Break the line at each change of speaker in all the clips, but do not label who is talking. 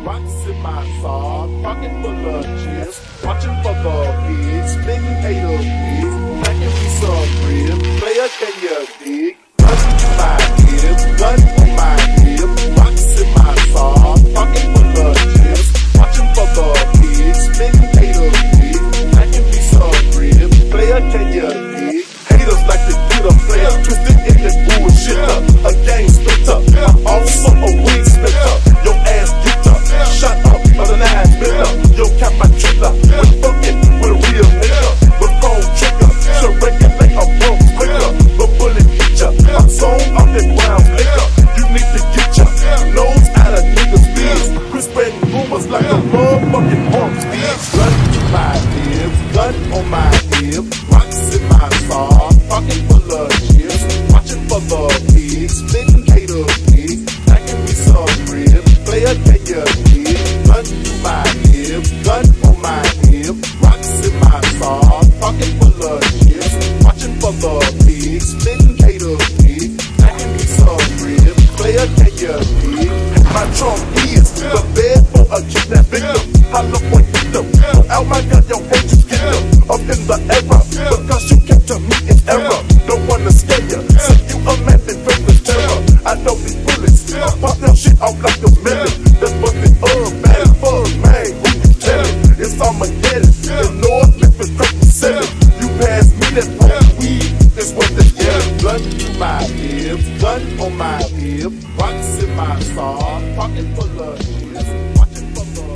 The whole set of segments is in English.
rocks in my saw, pocket full of chips, watching for the pigs, spitting haters pigs, packing me some ribs, player can you dig? Gun to my hip, gun on my hip, rocks in my saw, pocket full of chips, watching for the pigs, spitting haters pigs, packing me some ribs, player can you dig? Haters like to get a player twisted in that bullshit up, a game splitter, I'm also a wing splitter, your ass get up, shut up, other nines spit up, yo cap my trigger, when fucking with a real nigga, with phone trigger, should regulate a bump quicker, but bullet hit ya, I'm zone off that brown liquor, you need to get ya nose out of niggas' biz, quit spreading rumors like a motherfucking horse bitch, gun to my hip, gun on my hip, rocks in my saw, pocket full of chips, watching for the pigs, spitting haters pigs, packing me some ribs, player can you dig? Gun to my hip, gun on my hip, rocks in my saw, pocket full of chips, watching for the pigs, spitting haters pigs, packing me some ribs, player can you dig? My trunk is the bed for a kidnapped victim, holla on them, out my gun, your hands you get them, up in the era, because you came to me in error, don't wanna scare ya, so you a man that brings the terror, I know these bullets, pop that shit off like a million, that's what the bad fuck, man, who you tellin', it's Armageddon, the North Memphis representing, you pass me that whole weed, that's what they yellin', gun to my hip, gun on my hip, rocks in my saw, pocket full of chips, watching for the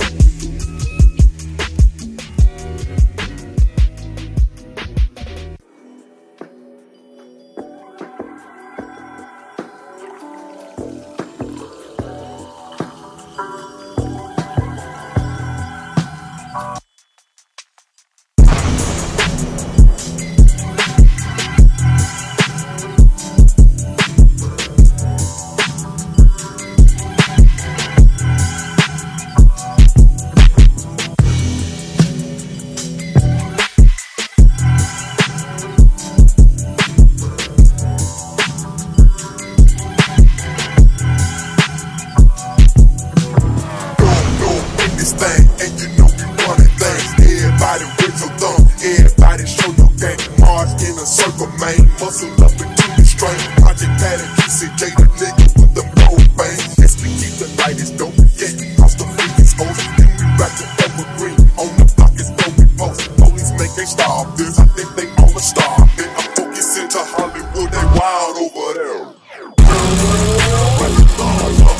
everybody show your gang, Mars in a circle, man. Muscle up into the strain. Project Pat and QCJ, the nigga with them gold bangs. Yes, we keep the light is dope, yeah. Cross the freaking host, then we back to evergreen. On the block is where we post. Police make they stop this, I think they all a star. Then I'm focusing to Hollywood, they wild over there. Raise your thumbs up,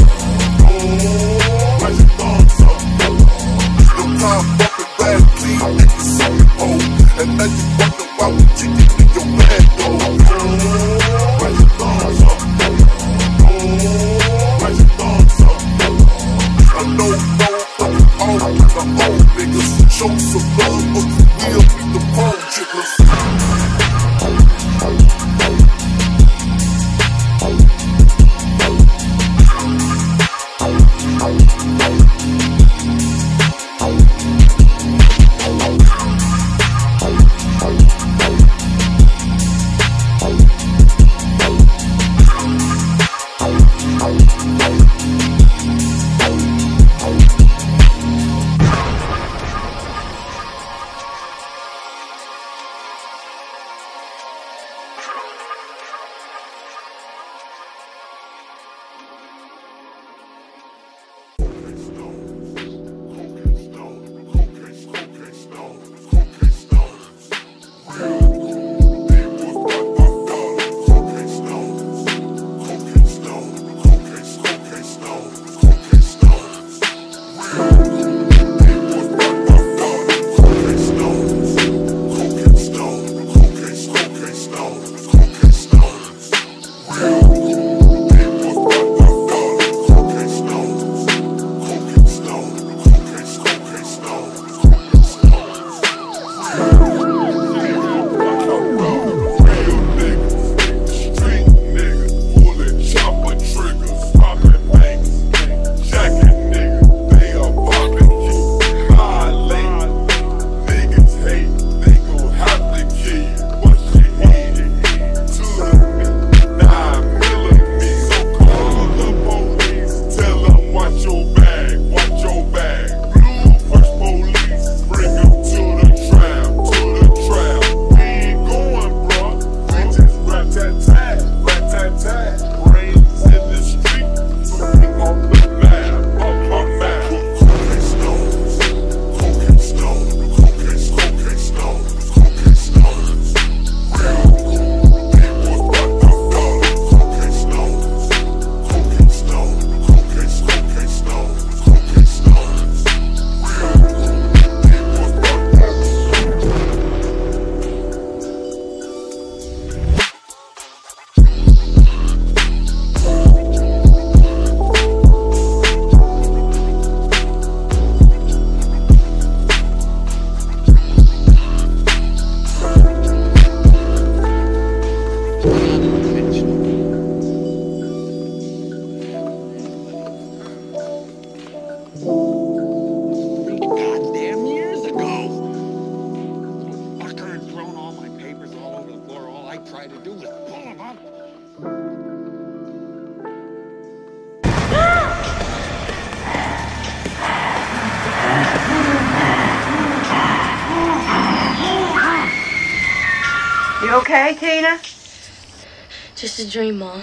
raise your thumbs up. No time fucking bad, please. And now you wonder why we kick it in your bed, though.
okay, Tina?
Just a dream, Mom.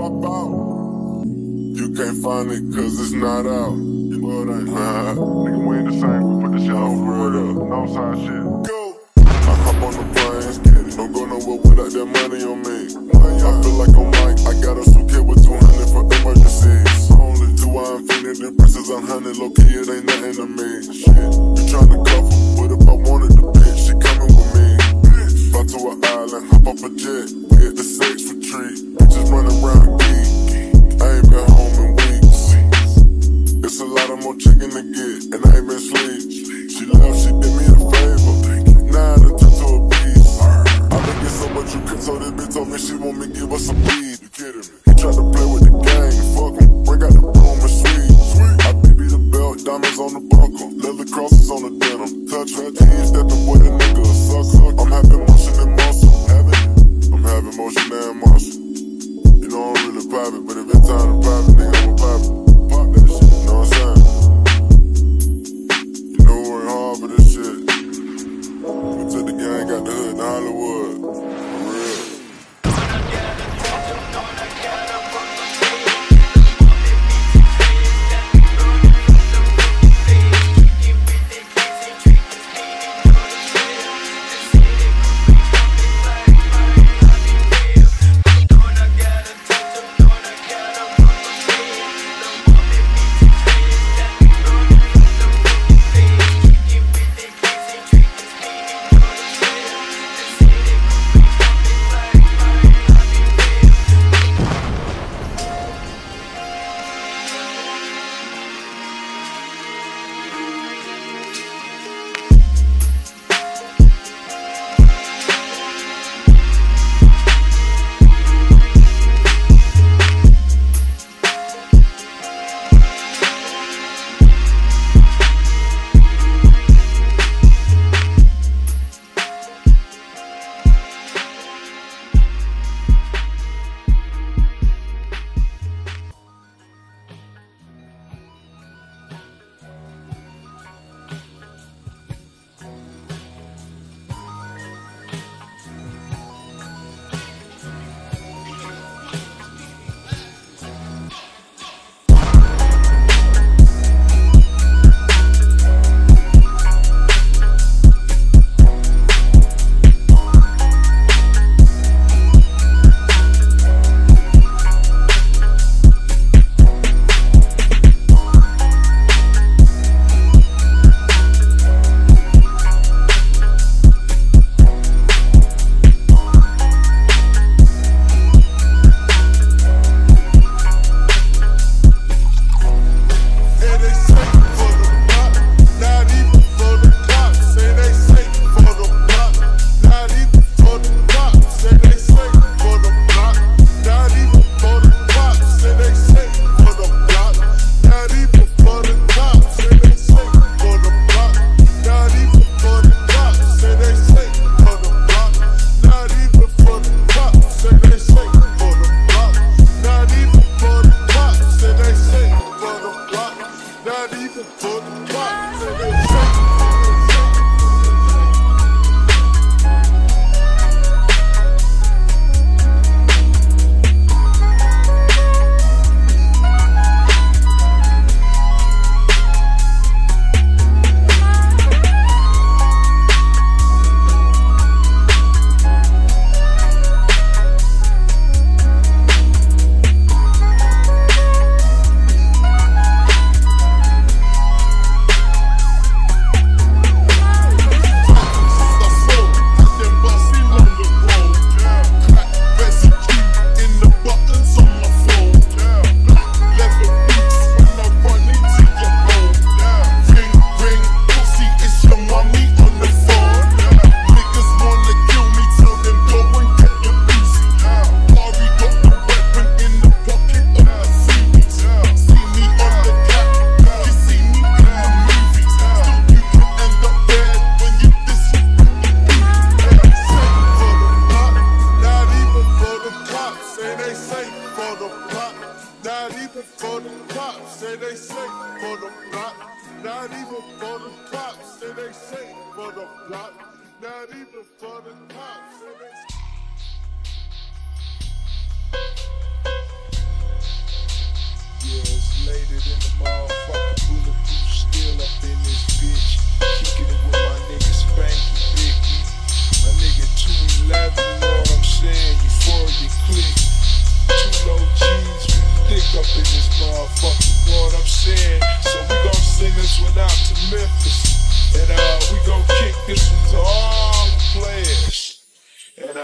pop out. You can't find it cause it's not out. You know it ain't. Nigga, we ain't the same. We put the shit on for real. No side shit. Go. I hop on the plane. Don't go nowhere without that money on me. I feel like I'm Mike. I got a suitcase with 200 for emergencies. Only 2 infinity princess, 100 low key, it ain't nothing to me. Shit, you tryna cuff her, but if I wanted the bitch, she coming with me. Fly to an island, hop off a jet, we at the sex retreat. Bitches running around geek. I ain't been home in weeks. It's a lot of more chicken to get, and I ain't been sleep. She left, she did me a favor. Now I done turned to a beast. I been get so much you could, so this bitch told me she want me give her some weed. You kidding me? He tried to play with the gang, fuck him. Bring out the broom and sweet. I BB the belt, diamonds on the buckle, leather crosses on the denim. Touch her, he ain't stepping with a nigga, suck. I'm having motion and muscle. I'm having motion and muscle. You know I'm really private, but if it's time to private, nigga, I'm a private. Pop that shit, you know what I'm saying? You know we work hard for this shit. We took the gang, got the hood in Hollywood. For real.
Not even for the cops, say they safe for the block. Not even for the cops, say they up in this motherfucker, you know what I'm saying? So we gon' send this one out to Memphis. And we gon' kick this one to all the players. And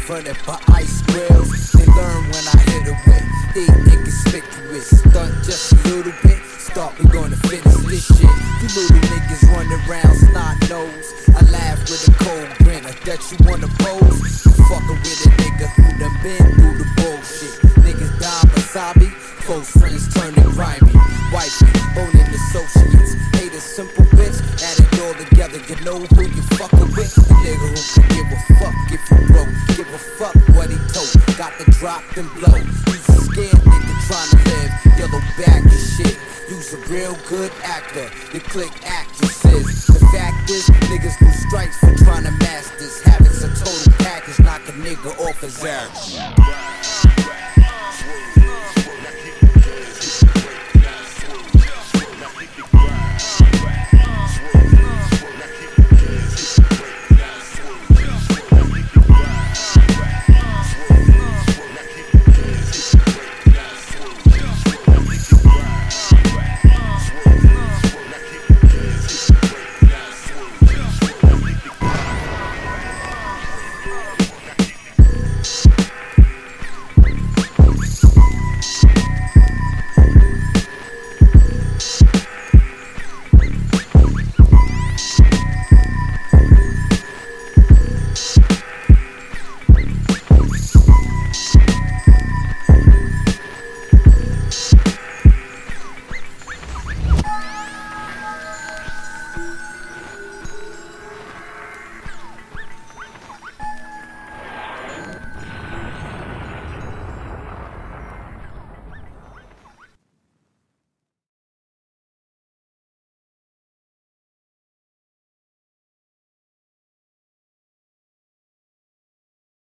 confronted by ice grills. They learn when I hit it with heat inconspicuous. Stunt just a little bit, start we gonna finish this shit. You little niggas run around snot nose. I laugh with a cold grin, I bet you wanna pose. You fucking with a nigga who done been through the bullshit. Niggas die wasabi, close friends turning grimy. Wifey, boning associates, hate a simple bitch. Add it all together, you know who you fucking with. A nigga who can give a fuck if you broke, give a fuck what he told. Got the drop and blow. He's a scared nigga trying to live, yellow back and shit. You's a real good actor, you click actresses. The fact is, niggas do strikes for trying to master this. Habits a total package, knock a nigga off his ass.